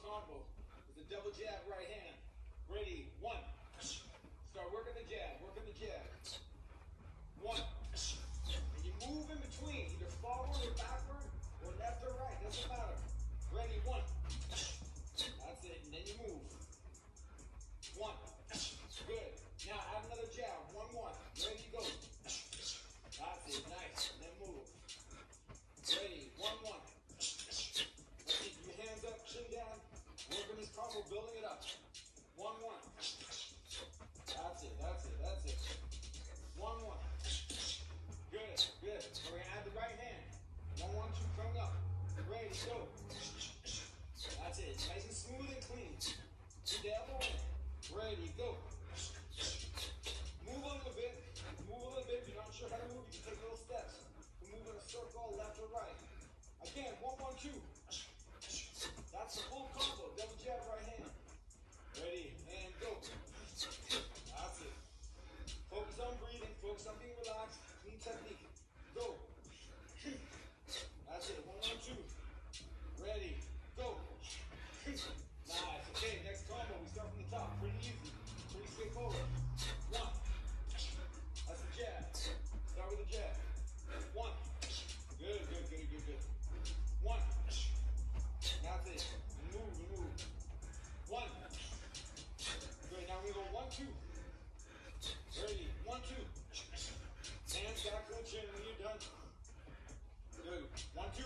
combo is a double jab right hand. Ready, one. Start working the jab, working the jab. One. And you move in between, either forward or backward, or left or right, doesn't matter. Ready, one. That's it, and then you move. One. Good. Now add another jab, 1-1. Ready, go. That's it, nice, and then move. Ready, 1-1. Keep your hands up, chin down. Working this combo, building it up. 1-1. That's it, that's it, that's it. 1-1. Good, good. So we're gonna add the right hand. 1-1, 2, coming up. Ready, go. That's it. Nice and smooth and clean. Keep the elbow in. Ready, go. Move a little bit. Move a little bit. If you're not sure how to move, you can take little steps. You move in a circle, left or right. Again, 1-1, 2. That's the full combo. Double jab, right hand. Ready, and go. That's it. Focus on breathing. Focus on being relaxed. Clean technique. Go. That's it. 1-1, 2. Ready, go. Nice. Okay, next combo. We start from the top. Pretty easy. Pretty straightforward. 1. That's the jab. Start with the jab. 1. Good, good, good, good, good. 1. That's it. Move, move. 1. Good. Now we go 1, 2. Ready. 1, 2. Hands back to the chin when you're done. Good. 1, 2.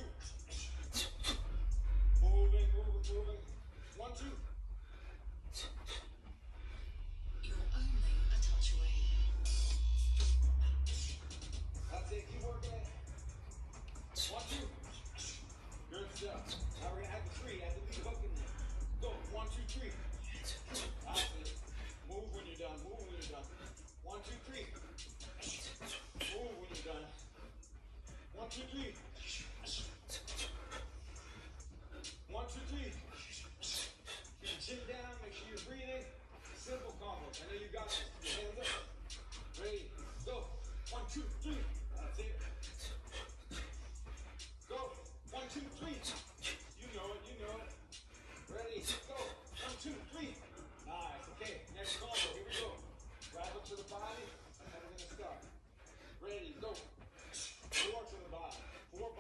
Moving, moving, moving. 1, 2. You're only a touch away. That's it. Keep working it. 1, 2. Good stuff. Now we're gonna add the 3. Add the lead hook in there. Go. 1, 2, 3. That's it. Move when you're done. Move when you're done. 1, 2, 3. Move when you're done. 1, 2, 3. 1, 2, 3. Keep your chin down. Make sure you're breathing. Simple combos. I know you got this. Keep your hands up. Ready. Go. 1, 2, 3. That's it. Go. 1, 2, 3. You know it. You know it. Ready. Go. 1, 2, 3. Nice. Okay. Next combo. Here we go. Grab up to the body. That's how we're gonna start. Ready. Go. 4 to the body. 4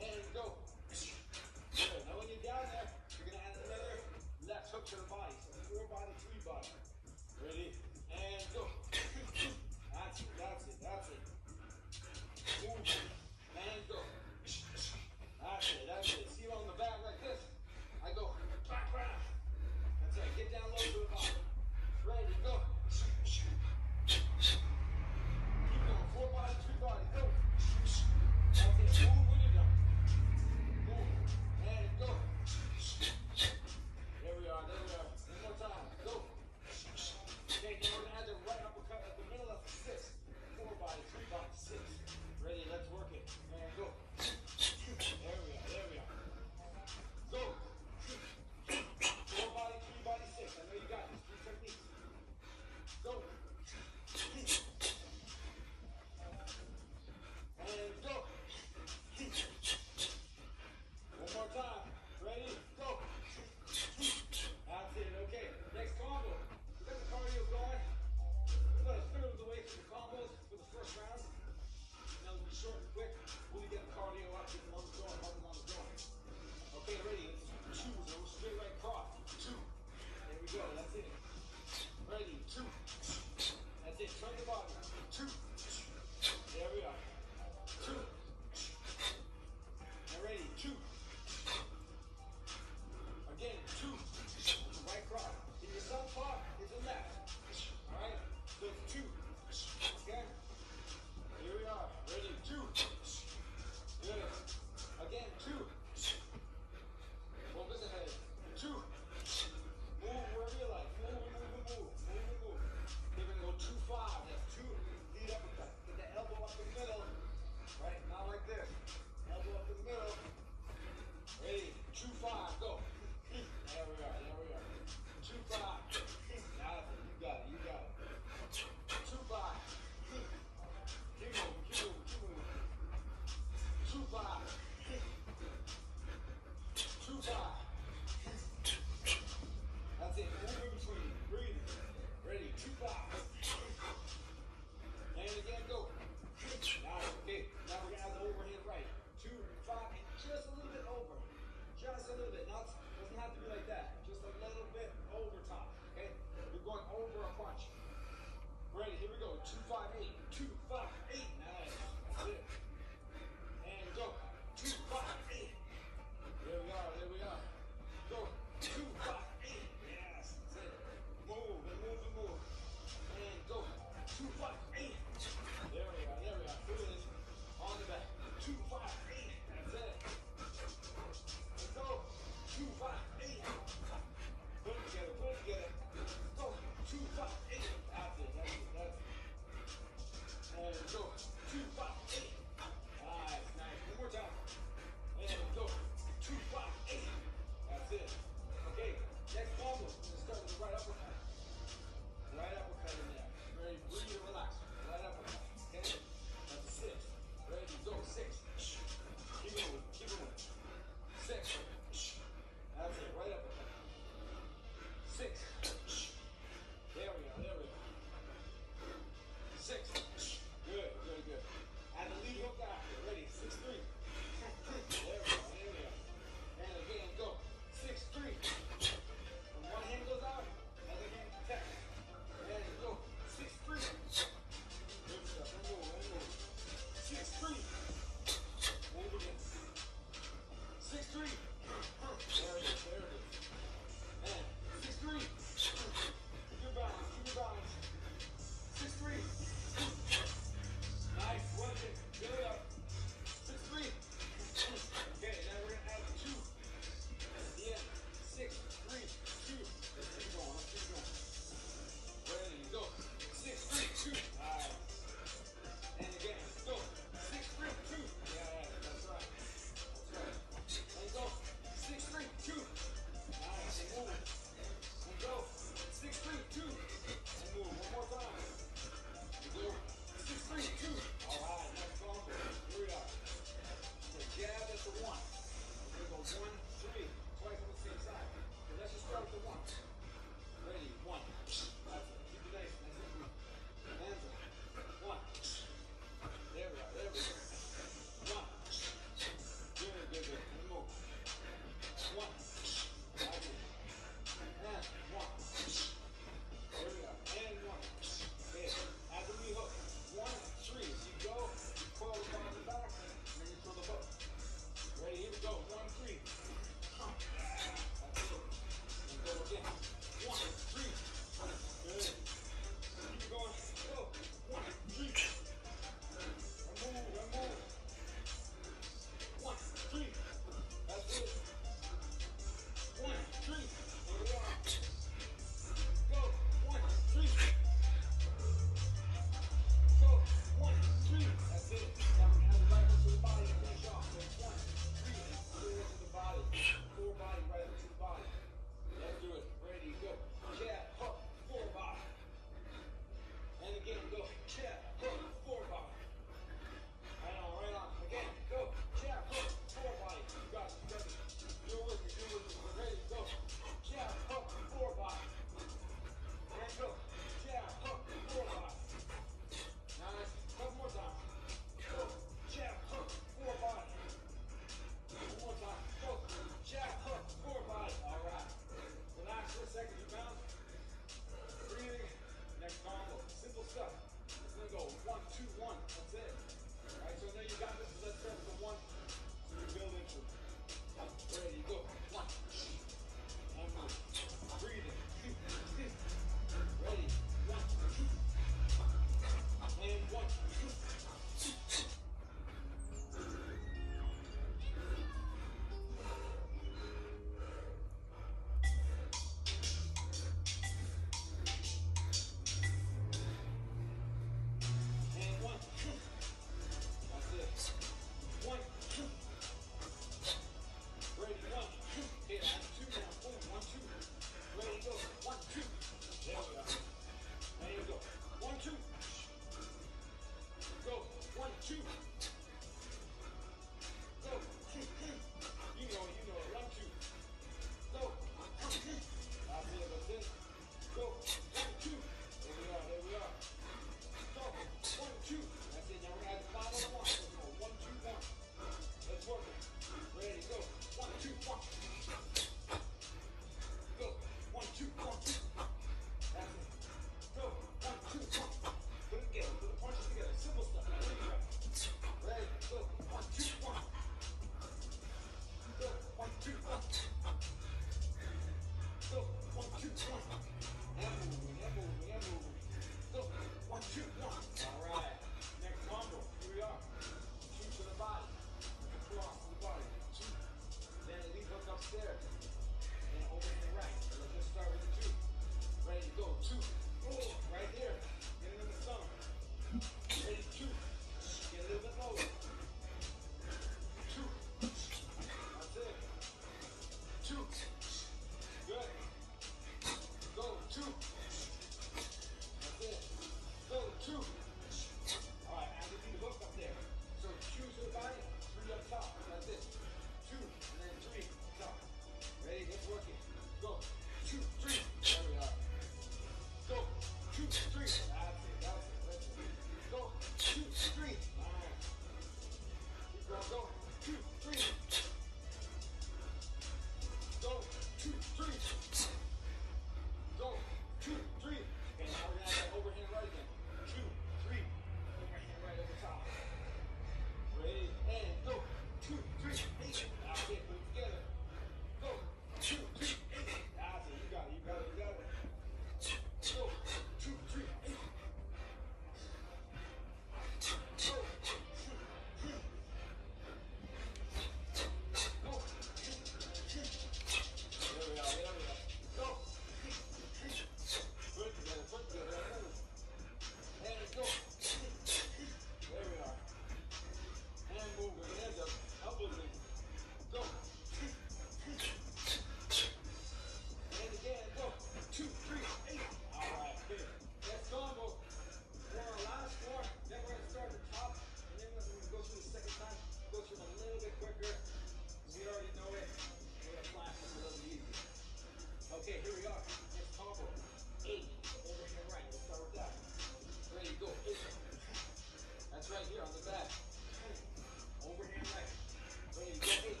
That's right here on the back. Overhand right. Ready to go 8.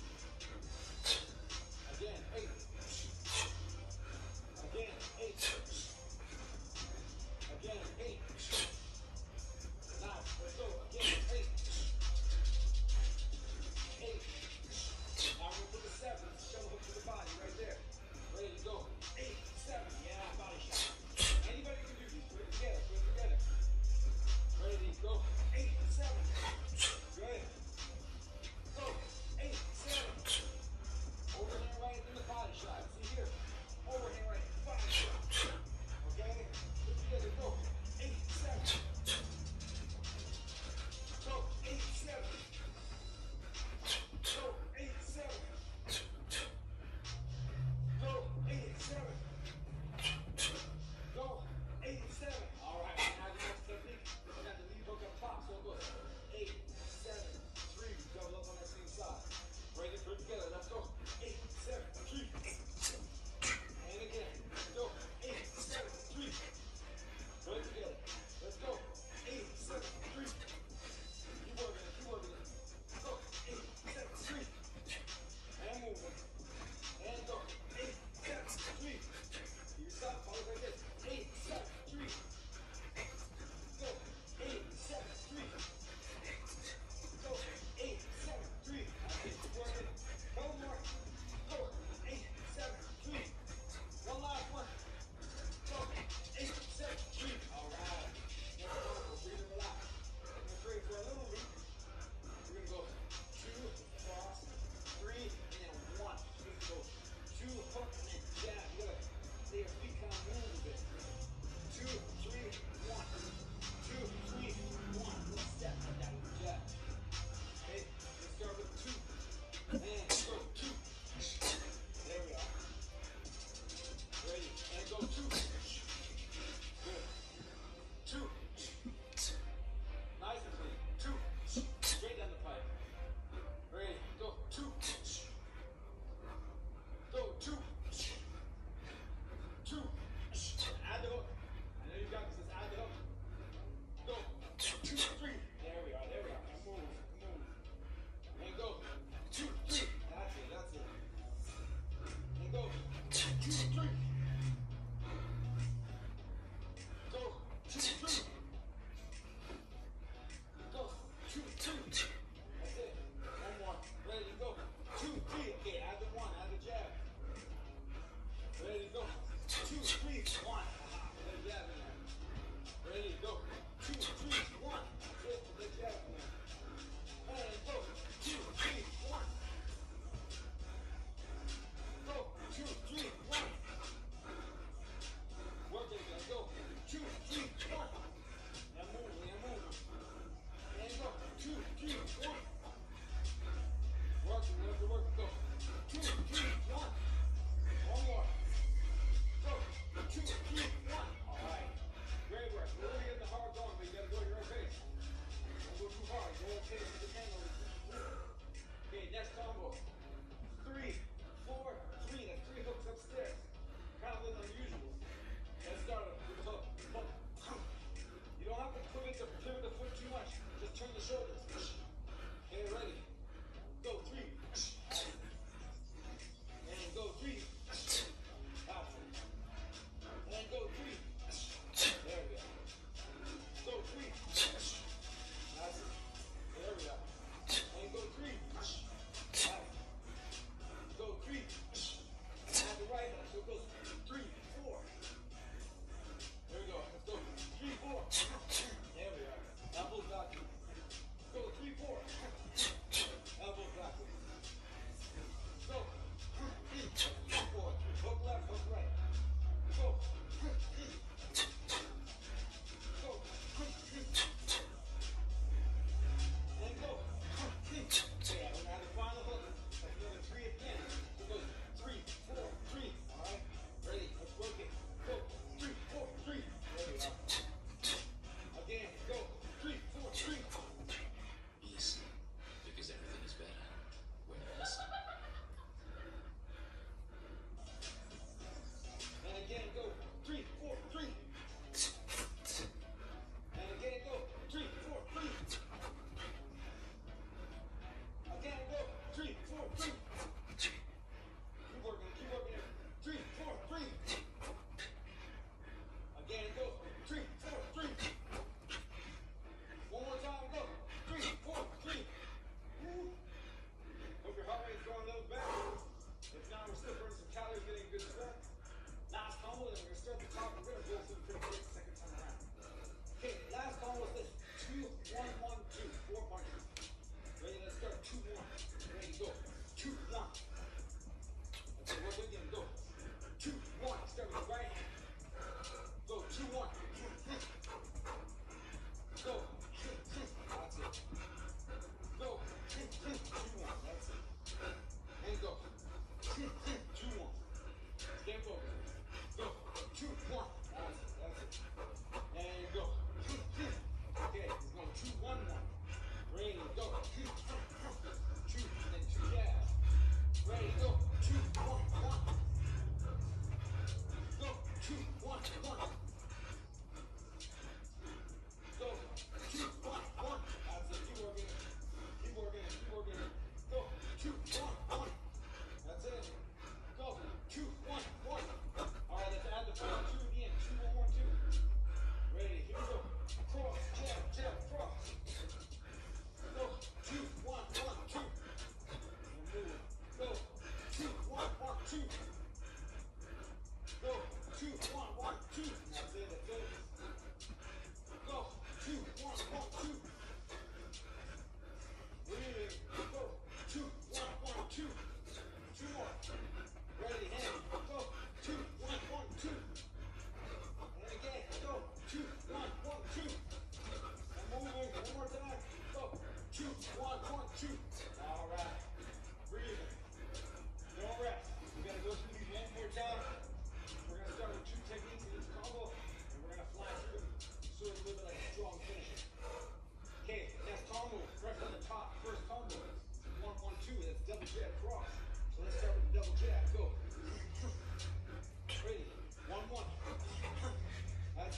Again, 8. Again, 8. Again, 8. Now, let's go. Again, 8. 8. Now we're for the 7. Show hook to the body right there. Ready to go. 8, 7. Yeah, body shot. Anybody can do these. Put it together. Put it together. Ready to go. 8, 7.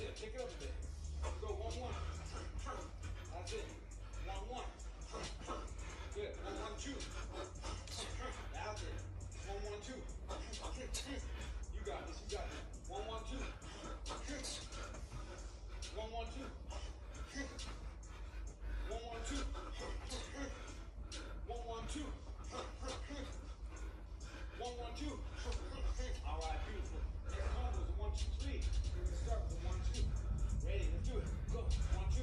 it. Pick it up a bit. Go 1-1. That's it. 1-1. Good. 1-1-2. That's it. 1-1-2. You got this. You got this. 1-1-2. 1-1-2. 1-1-2. 1-1-2. 1-1-2. All right, beautiful. Next one was a 1-2-3. We're gonna start with a 1-2. Ready? Let's do it. Go. 1-2.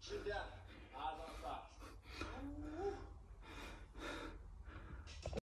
Chin down.